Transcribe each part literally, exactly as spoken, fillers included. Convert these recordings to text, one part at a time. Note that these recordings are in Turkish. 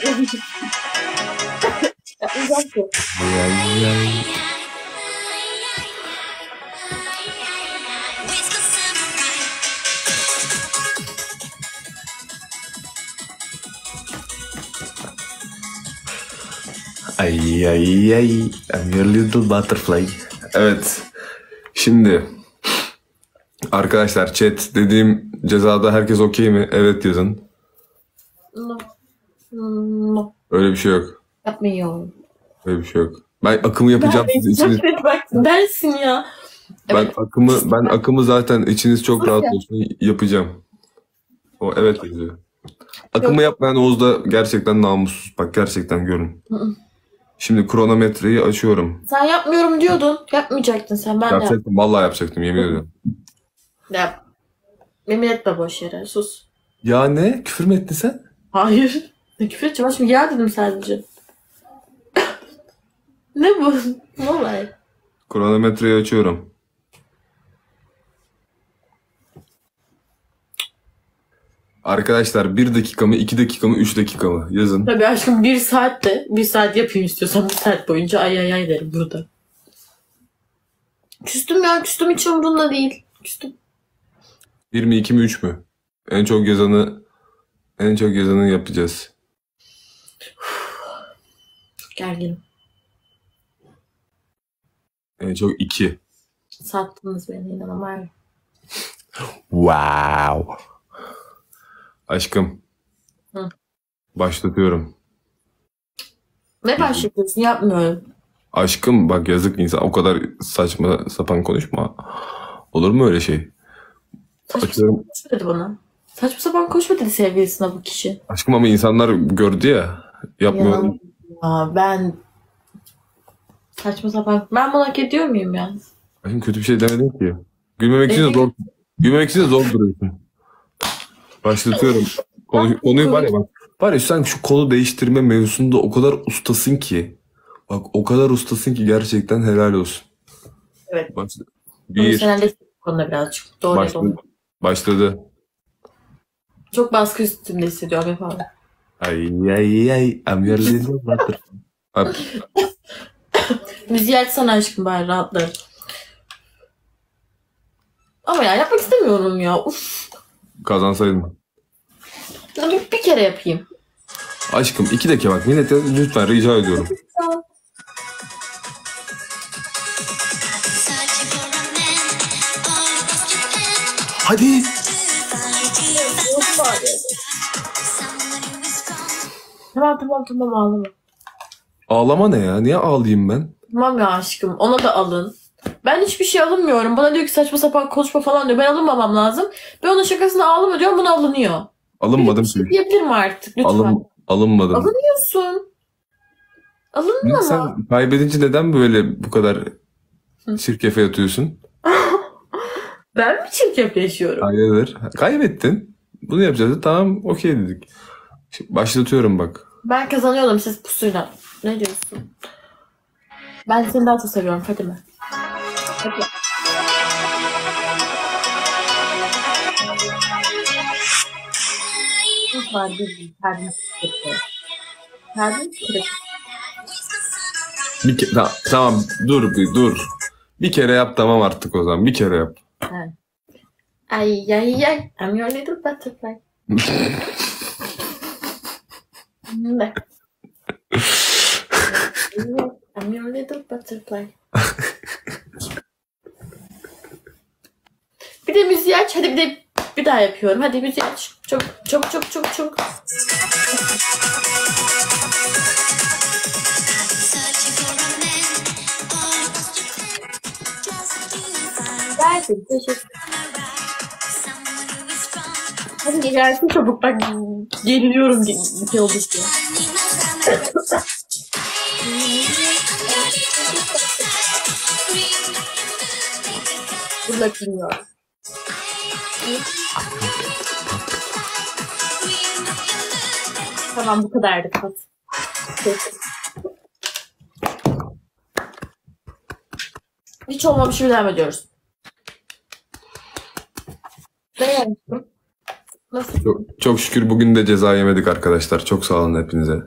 Yapmayacağım ki. Ay, ay. Ay ay ay, I'm your little butterfly. Evet. Şimdi arkadaşlar chat dediğim cezada herkes okey mi? Evet yazın. No. No. Öyle bir şey yok. Yapmıyorum. Öyle bir şey yok. Ben akımı yapacağım Ben, siz içiniz. bak, dersin ya. Ben Evet. akımı ben akımı zaten içiniz çok Sus rahat ya. olsun yapacağım. O evet yazıyor. Akımı yapmayan Oğuz da gerçekten namussuz. Bak gerçekten görün. Hı hı. Şimdi kronometreyi açıyorum. Sen yapmıyorum diyordun. Yapmayacaktın sen. Ben de yap. Yapacaktım. Vallahi yapacaktım yemin ediyorum. Yap. Yemin etme boş yere. Sus. Ya ne? Küfür mü ettin sen? Hayır. Ne küfür edeceğim? Şimdi ya dedim sadece. Ne bu? Ne olay? Kronometreyi açıyorum. Arkadaşlar bir dakika mı, iki dakika mı, üç dakika mı? Yazın. Tabii aşkım bir saatte bir saat yapayım istiyorsan bir saat boyunca ay ay ay derim burada. Küstüm ya, küstüm, hiç umurumda değil. Küstüm. bir mi, iki mi, üç mü? En çok yazanı en çok yazanı yapacağız. Gerginim. En çok iki. Sattınız beni, inanamıyorum. Wow. Aşkım. Hı. Başlatıyorum. Ne başlıyorsun? Yapmıyorum. Aşkım bak yazık insan o kadar saçma sapan konuşma. Olur mu öyle şey? Saçma Açıyorum. sapan konuşma dedi bana. Saçma sapan konuşma dedi sevgilisine bu kişi. Aşkım ama insanlar gördü ya. Yapmıyorum. Ya, ya ben saçma sapan. Ben bunu hak ediyor muyum ya? Aşkım kötü bir şey demedim ki. Gülmemek için de Evet. zor. Gülmemek için de zor duruyorsun. Başlatıyorum. Konu, konuyu var ya bak. Var ya sen şu konu değiştirme mevzusunda o kadar ustasın ki. Bak o kadar ustasın ki gerçekten helal olsun. Evet. Başla. Bir. Bir. Sen de konuda birazcık. Doğru Başladı. doğru. Başladı. Çok baskı üstümde hissediyorum efendim. Ay ay ay. I'm your little butterfly. Abi, Müziği açsana aşkım bari rahatlarım. Ama ya yapmak istemiyorum ya. Uf. kazansaydım. Bir, bir kere yapayım. Aşkım iki dakika bak millete lütfen rica ediyorum. Hadi. Tamam tamam tamam ağlama. Ağlama ne ya? Niye ağlayayım ben? Tamam ya aşkım ona da alın. Ben hiçbir şey alınmıyorum. Bana diyor ki saçma sapan konuşma falan diyor. Ben alınmamam lazım. Ben onun şakasına ağlama diyorum, buna alınıyor. Alınmadım Bir ki. şey diyebilir mi artık lütfen? Alın, alınmadım. Alınıyorsun. Alındın ama. Sen kaybedince neden böyle bu kadar çirkefe yatıyorsun? Ben mi çirkef yaşıyorum? Hayırdır? Kaybettin. Bunu yapacağız. Tamam okey dedik. Şimdi başlatıyorum bak. Ben kazanıyordum siz pusuyla. Ne diyorsun? Ben seni daha çok seviyorum Fatime. Hadi. Çok var bir kalbim kırıklığı. Kalbim kırık. Bir ke- Ta- tamam dur bir dur. Bir kere yap tamam artık o zaman. Bir kere yap. Evet. Ay ay ay. I'm your little butterfly. Ne? I'm your little butterfly. Bir de müziği aç. Hadi bir de bir daha yapıyorum. Hadi müziği aç. Çok çok çok çok çok. Gelsin. Teşekkür. Hadi gelsin çabuk. Bak geriliyorum bir şey oldu diye. Burada bilmiyorum. Tamam bu kadardı Kat. Hiç olmamış gibi devam ediyoruz. Ne yaptım? Nasıl? Çok, çok şükür bugün de ceza yemedik arkadaşlar. Çok sağ olun hepinize.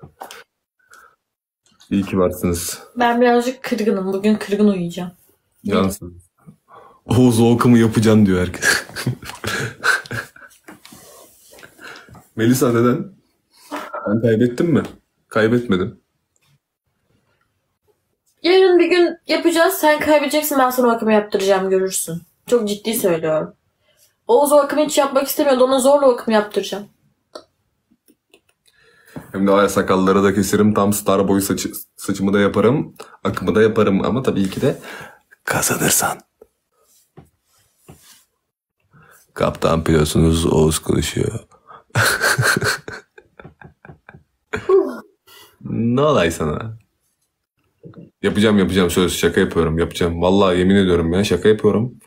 İyi ki varsınız. Ben birazcık kırgınım. Bugün kırgın uyuyacağım. Cansın. Oğuz o akımı yapacaksın diyor herkes. Melisa neden? Ben kaybettim mi? Kaybetmedim. Yarın bir gün yapacağız. Sen kaybedeceksin. Ben sana o akımı yaptıracağım. Görürsün. Çok ciddi söylüyorum. Oğuz o akımı hiç yapmak istemiyordu. Ona zorla o akımı yaptıracağım. Hem de aya sakalları da keserim. Tam star boy saçı, saçımı da yaparım. Akımı da yaparım. Ama tabii ki de kazanırsan. Kaptan pilotunuz Oğuz konuşuyor. Ne olay sana? Yapacağım yapacağım söz, şaka yapıyorum yapacağım. Vallahi yemin ediyorum ya, şaka yapıyorum.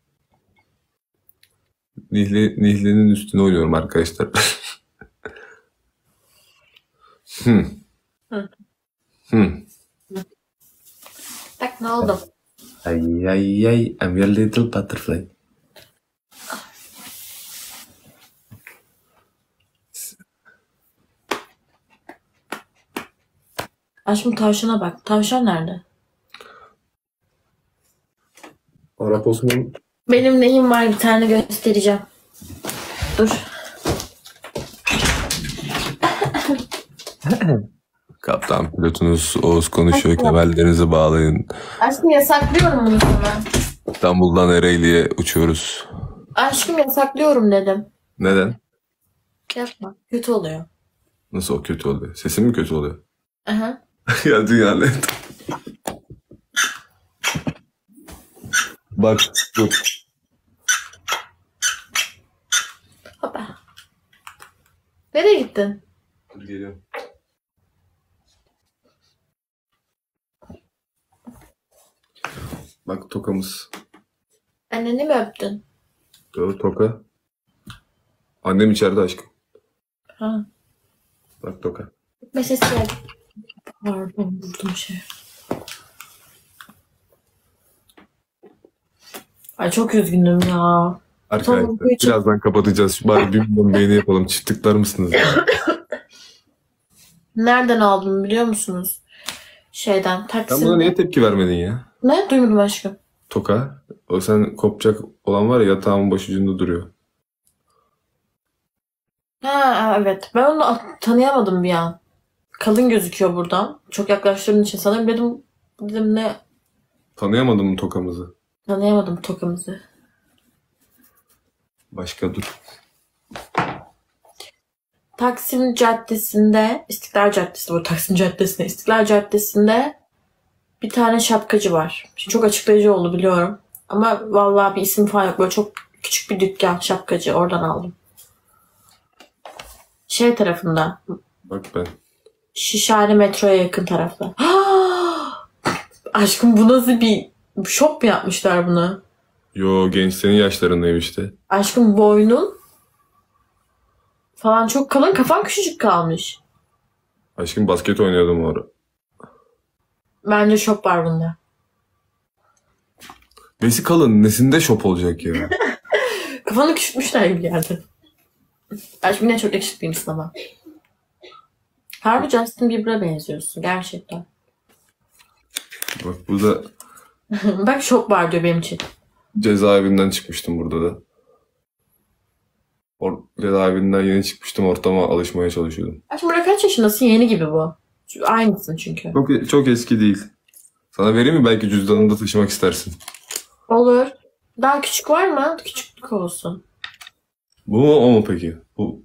Nihli, Nihli'nin üstüne oynuyorum arkadaşlar. hmm. Hı. Hmm. Bak ne oldu? Ay ay ay, I'm your little butterfly. Aşkım tavşana bak. Tavşan nerede? Arap Osman. Benim neyim var bir tane göstereceğim. Dur. Kaptan pilotunuz Oğuz konuşuyor. Aşkım. Kemerlerinizi bağlayın. Aşkım yasaklıyorum bunu sana. İstanbul'dan Ereğli'ye uçuyoruz. Aşkım yasaklıyorum dedim. Neden? Yapma. Kötü oluyor. Nasıl o kötü oluyor? Sesim mi kötü oluyor? Aha. Ya dünyanın en- Bak dur. Hopa. Nereye gittin? Dur geliyorum. Bak tokamız. Anneni mi öptün? Dur toka. Annem içeride aşkım. Ha. Bak toka. Mesesi geldi. Pardon vurdum şey. Ay çok üzgünüm ya. Arkadaşlar Tamam, bu için- birazdan kapatacağız. Bari bir milyon beğeni yapalım. Çift tıklar mısınız? Nereden aldım biliyor musunuz? Şeyden Sen Taksim. buna niye tepki vermedin ya? Ne? Duymadım aşkım. Toka. O sen kopacak olan var ya, yatağın başucunda duruyor. Ha evet. Ben onu a- tanıyamadım bir an. Kalın gözüküyor buradan. Çok yaklaştırdığın için sanırım dedim, dedim ne Tanıyamadın mı tokamızı? tanıyamadım tokamızı. Başka dur. Taksim Caddesi'nde, İstiklal Caddesi bu Taksim Caddesi'nde, İstiklal Caddesi'nde bir tane şapkacı var. Şimdi çok açıklayıcı oldu biliyorum. Ama vallahi bir isim falan yok. Böyle çok küçük bir dükkan şapkacı. Oradan aldım. Şey tarafında. Bak ben. Şişhane metroya yakın tarafta. Aşkım bu nasıl bir şop mu yapmışlar buna? Yo, genç senin yaşlarındayım işte. Aşkım boynun falan çok kalın, kafan küçücük kalmış. Aşkım basket oynuyordum o ara. Bence şop var bunda. Besi kalın. Nesinde şop olacak ya? Kafanı küçültmüşler gibi geldi. Aşkım yine çok yakışıklıymışsın ama. Harbi Justin Bieber'a benziyorsun gerçekten. Bak burada Bak şop var diyor benim için. cezaevinden çıkmıştım burada da. Or cezaevinden yeni çıkmıştım. Ortama alışmaya çalışıyordum. Aşkım burada kaç yaşındasın? Yeni gibi bu. Çünkü aynısın çünkü. Çok, çok eski değil. Sana vereyim mi? Belki cüzdanında taşımak istersin. Olur. Daha küçük var mı? Küçüklük olsun. Bu mu o mu peki? Bu.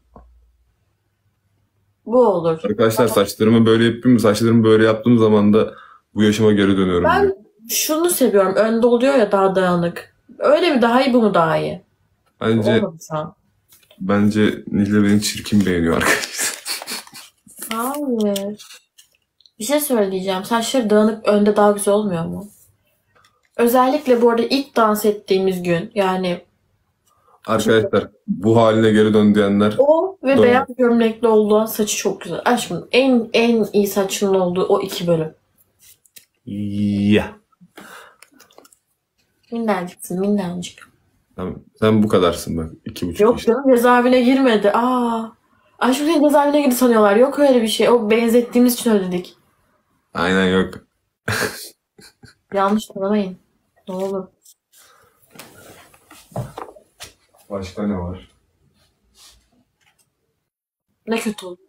Bu olur. Arkadaşlar saçlarımı böyle yapayım. Saçlarımı böyle yaptığım zaman da bu yaşıma geri dönüyorum. Ben diyor. şunu seviyorum. Önde oluyor ya daha dağınık. Öyle mi daha iyi bu mu daha iyi? Bence Olmadı şu an. bence Nihle beni çirkin beğeniyor arkadaşlar. Hayır. Bir şey söyleyeceğim. Saçları dağınık önde daha güzel olmuyor mu? Özellikle bu arada ilk dans ettiğimiz gün yani Arkadaşlar bu haline geri dön diyenler o ve Doğru. beyaz gömlekli olduğu saçı çok güzel. Aşkım en en iyi saçının olduğu o iki bölüm. ya. Minnacıksın minnacık. Sen, sen bu kadarsın bak. iki buçuk Yok işte. canım, cezaevine girmedi. Aa. Aşkım seni cezaevine girdi sanıyorlar. Yok öyle bir şey. O benzettiğimiz için öyle dedik. Aynen yok. Yanlış tanımayın. Ne olur. Başka ne var? Ne kötü oldu.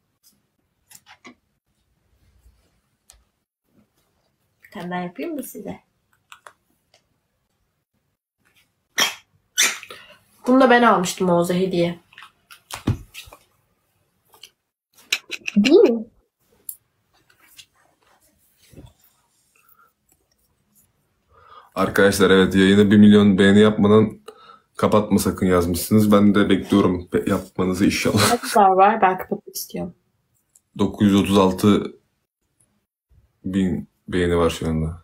Bir tane daha yapayım mı size? Bunu da ben almıştım Oğuz'a hediye. Değil mi? Arkadaşlar evet, yayını bir milyon beğeni yapmadan kapatma sakın yazmışsınız. Ben de bekliyorum be- yapmanızı inşallah. Ne kadar var? Ben kapatmak istiyorum. dokuz yüz otuz altı bin beğeni var şu anda.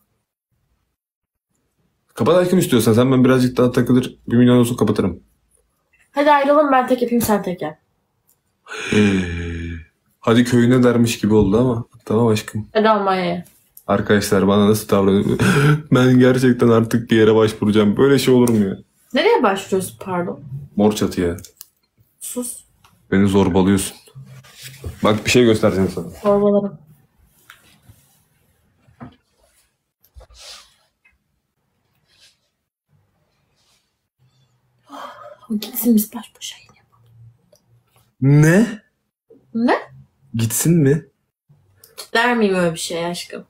Kapat aşkım istiyorsan. Sen, ben birazcık daha takılır. Bir milyon olsun kapatırım. Hadi ayrılalım, ben tek yapayım sen tek yap. Hadi köyüne dermiş gibi oldu ama. Tamam aşkım. Hadi Almanya'ya. Arkadaşlar bana nasıl davranıyor? Ben gerçekten artık bir yere başvuracağım. Böyle şey olur mu ya? Nereye başvuruyorsun pardon? Mor çatıya. Sus. Beni zorbalıyorsun. Bak bir şey göstereceğim sana. Sormalarım. O gitsin, biz baş başa yine yapalım. Ne? Ne? Gitsin mi? Der miyim öyle bir şey aşkım?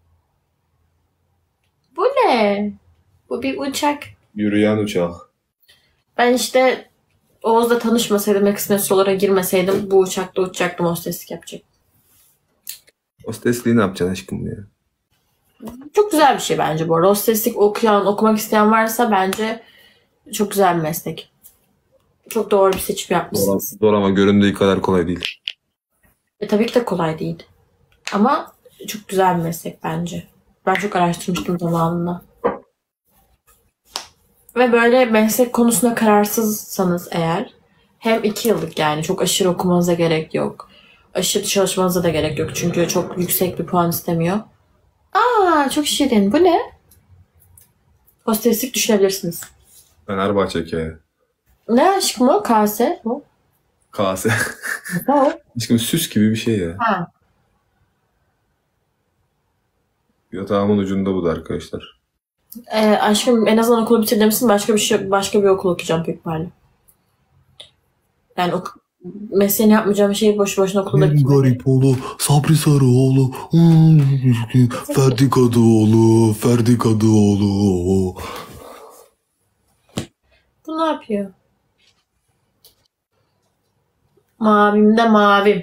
Bu ne? Bu bir uçak. Yürüyen uçak. Ben işte Oğuz'la tanışmasaydım ve kısmet sorulara girmeseydim bu uçakta uçacaktım, hosteslik yapacaktım. Hostesliği ne yapacaksın aşkım ya? Çok güzel bir şey bence bu arada. Hosteslik okuyan, okumak isteyen varsa bence çok güzel bir meslek. Çok doğru bir seçim Zor, yapmışsınız. zor ama göründüğü kadar kolay değil. E, tabii ki de kolay değil. Ama çok güzel bir meslek bence. Ben çok araştırmıştım zamanında. Ve böyle meslek konusunda kararsızsanız eğer, hem iki yıllık, yani çok aşırı okumanıza gerek yok. Aşırı çalışmanıza da gerek yok. Çünkü çok yüksek bir puan istemiyor. Aa, çok şirin. Bu ne? Hosteslik düşünebilirsiniz. Fenerbahçe hikaye. Ne aşkım o? Kase bu. Kase. Ne o? Aşkım süs gibi bir şey ya. Ha. Yatağımın ucunda bu da arkadaşlar. Ee, aşkım en azından okulu bitir demişsin. Başka bir şey, başka bir okul okuyacağım büyük ihtimalle. Yani ok mesleğini yapmayacağım şeyi boşu boşuna okulda bitirmek. Garipoğlu, Sabri Sarıoğlu, hmm, Ferdi Kadıoğlu, Ferdi Kadıoğlu. Bu ne yapıyor? Mavim de mavim.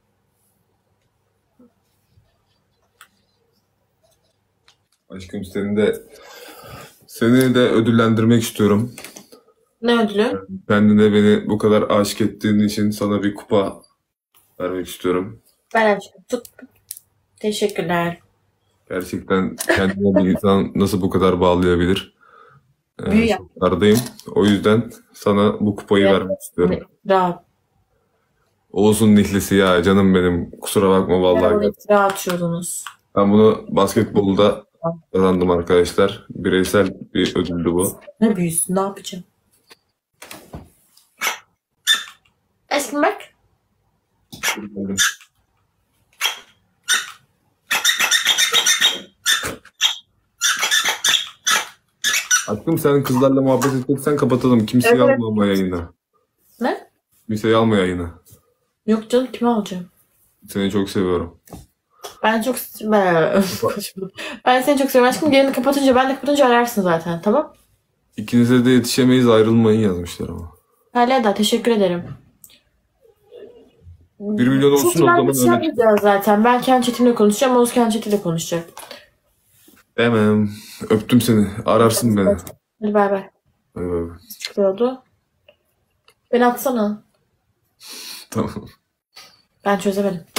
Aşkım seni de seni de ödüllendirmek istiyorum. Ne ödülü? Kendine beni bu kadar aşık ettiğin için sana bir kupa vermek istiyorum. Ben aşkım tut. Teşekkürler. Gerçekten kendine bir insan nasıl bu kadar bağlayabilir? Ee, Büyü yap. şoklardayım. O yüzden sana bu kupayı Evet. vermek istiyorum. Rahat. Oğuz'un nihlisi ya canım benim. Kusura bakma vallahi. Rahat atıyordunuz. Ben bunu basketbolda kazandım arkadaşlar. Bireysel bir ödüldü bu. Ne büyüsün, ne yapacağım? Aşkım bak. Aşkım sen kızlarla muhabbet edeceksen kapatalım. Kimseyi Evet. alma ama yayına. Ne? Kimseyi alma yayına. Yok canım, kime alacağım? Seni çok seviyorum. Ben çok ben, ben seni çok seviyorum aşkım. Gelini kapatınca, ben de kapatınca ararsın zaten, tamam? İkinize de yetişemeyiz, ayrılmayın yazmışlar ama. Hala da teşekkür ederim. Bir milyon olsun Çünkü o ben zaman bir şey öyle. yapmayacağız zaten. Ben kendi chatimle konuşacağım, Oğuz kendi chatiyle konuşacak. Demem. Öptüm seni. Ararsın beni. Hadi bay bay. Bay bay. Çıkıyordu. Beni atsana. Tamam. Ben çözemedim.